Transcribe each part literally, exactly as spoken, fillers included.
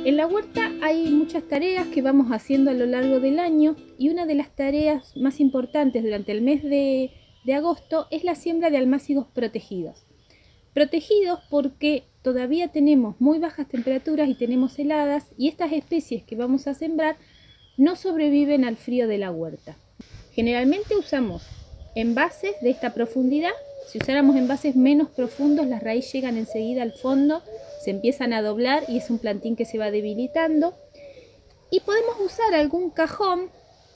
En la huerta hay muchas tareas que vamos haciendo a lo largo del año y una de las tareas más importantes durante el mes de, de agosto es la siembra de almácigos protegidos. Protegidos porque todavía tenemos muy bajas temperaturas y tenemos heladas, y estas especies que vamos a sembrar no sobreviven al frío de la huerta. Generalmente usamos envases de esta profundidad. Si usáramos envases menos profundos, las raíces llegan enseguida al fondo, se empiezan a doblar y es un plantín que se va debilitando. Y podemos usar algún cajón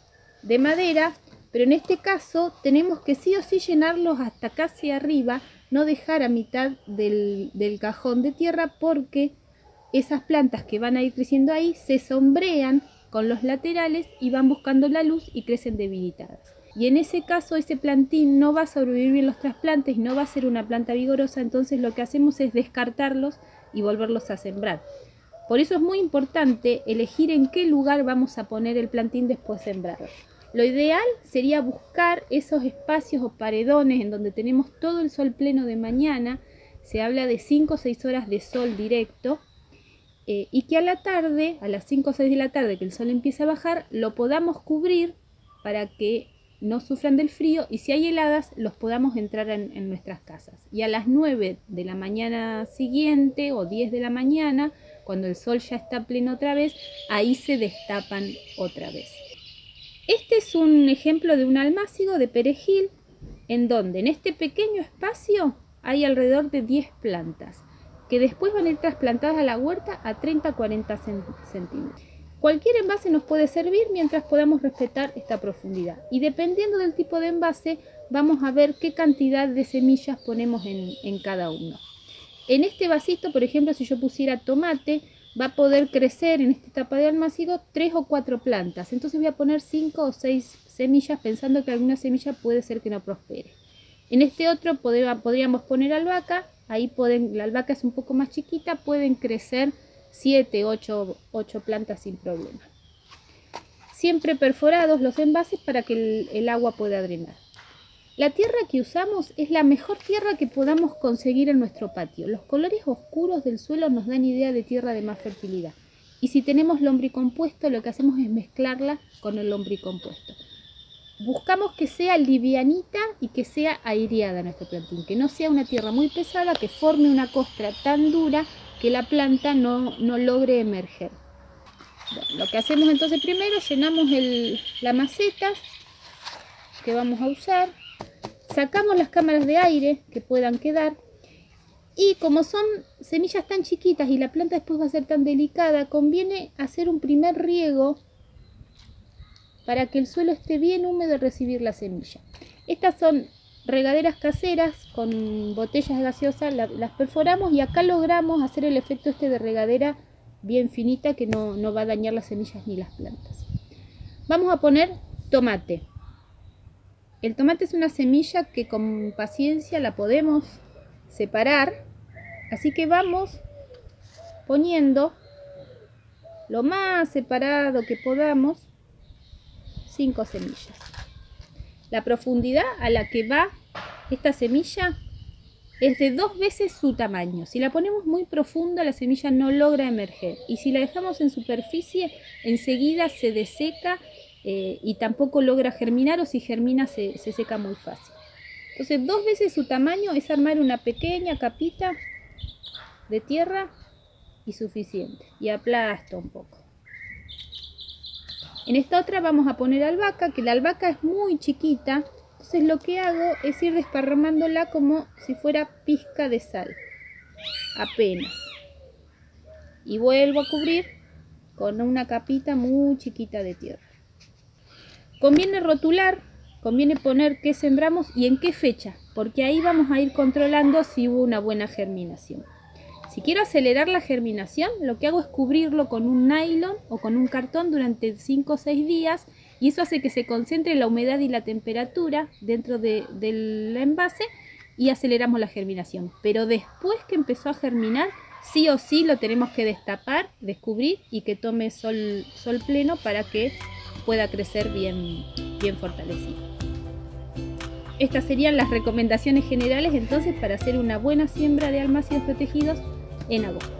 de madera, pero en este caso tenemos que sí o sí llenarlos hasta casi arriba, no dejar a mitad del, del cajón de tierra, porque esas plantas que van a ir creciendo ahí se sombrean con los laterales y van buscando la luz y crecen debilitadas. Y en ese caso ese plantín no va a sobrevivir en los trasplantes y no va a ser una planta vigorosa, entonces lo que hacemos es descartarlos y volverlos a sembrar. Por eso es muy importante elegir en qué lugar vamos a poner el plantín después sembrado. Lo ideal sería buscar esos espacios o paredones en donde tenemos todo el sol pleno de mañana, se habla de cinco o seis horas de sol directo, eh, y que a la tarde, a las cinco o seis de la tarde que el sol empieza a bajar, lo podamos cubrir para que no sufran del frío, y si hay heladas los podamos entrar en, en nuestras casas. Y a las nueve de la mañana siguiente o diez de la mañana, cuando el sol ya está pleno otra vez, ahí se destapan otra vez. Este es un ejemplo de un almácigo de perejil, en donde en este pequeño espacio hay alrededor de diez plantas, que después van a ir trasplantadas a la huerta a treinta a cuarenta centímetros. Cualquier envase nos puede servir mientras podamos respetar esta profundidad, y dependiendo del tipo de envase vamos a ver qué cantidad de semillas ponemos en, en cada uno. En este vasito, por ejemplo, si yo pusiera tomate, va a poder crecer en esta etapa de almácigo tres o cuatro plantas, entonces voy a poner cinco o seis semillas pensando que alguna semilla puede ser que no prospere. En este otro podríamos poner albahaca, ahí pueden, la albahaca es un poco más chiquita, pueden crecer siete, ocho, ocho plantas sin problema. Siempre perforados los envases para que el, el agua pueda drenar. La tierra que usamos es la mejor tierra que podamos conseguir en nuestro patio. Los colores oscuros del suelo nos dan idea de tierra de más fertilidad. Y si tenemos lombricompuesto, lo que hacemos es mezclarla con el lombricompuesto. Buscamos que sea livianita y que sea aireada nuestro plantín, que no sea una tierra muy pesada, que forme una costra tan dura que la planta no, no logre emerger. Bueno, lo que hacemos entonces primero, llenamos el, la maceta que vamos a usar, sacamos las cámaras de aire que puedan quedar, y como son semillas tan chiquitas y la planta después va a ser tan delicada, conviene hacer un primer riego para que el suelo esté bien húmedo y recibir la semilla. Estas son regaderas caseras con botellas gaseosas, la, las perforamos y acá logramos hacer el efecto este de regadera bien finita que no, no va a dañar las semillas ni las plantas. Vamos a poner tomate. El tomate es una semilla que con paciencia la podemos separar, así que vamos poniendo lo más separado que podamos, cinco semillas. La profundidad a la que va esta semilla es de dos veces su tamaño. Si la ponemos muy profunda, la semilla no logra emerger, y si la dejamos en superficie, enseguida se deseca eh, y tampoco logra germinar, o si germina se, se seca muy fácil. Entonces, dos veces su tamaño es armar una pequeña capita de tierra y suficiente, y aplasto un poco. En esta otra vamos a poner albahaca, que la albahaca es muy chiquita, entonces lo que hago es ir desparramándola como si fuera pizca de sal, apenas. Y vuelvo a cubrir con una capita muy chiquita de tierra. Conviene rotular, conviene poner qué sembramos y en qué fecha, porque ahí vamos a ir controlando si hubo una buena germinación. Si quiero acelerar la germinación, lo que hago es cubrirlo con un nylon o con un cartón durante cinco o seis días, y eso hace que se concentre la humedad y la temperatura dentro de, del envase, y aceleramos la germinación. Pero después que empezó a germinar, sí o sí lo tenemos que destapar, descubrir y que tome sol, sol pleno para que pueda crecer bien, bien fortalecido. Estas serían las recomendaciones generales entonces para hacer una buena siembra de almácigos protegidos en agosto.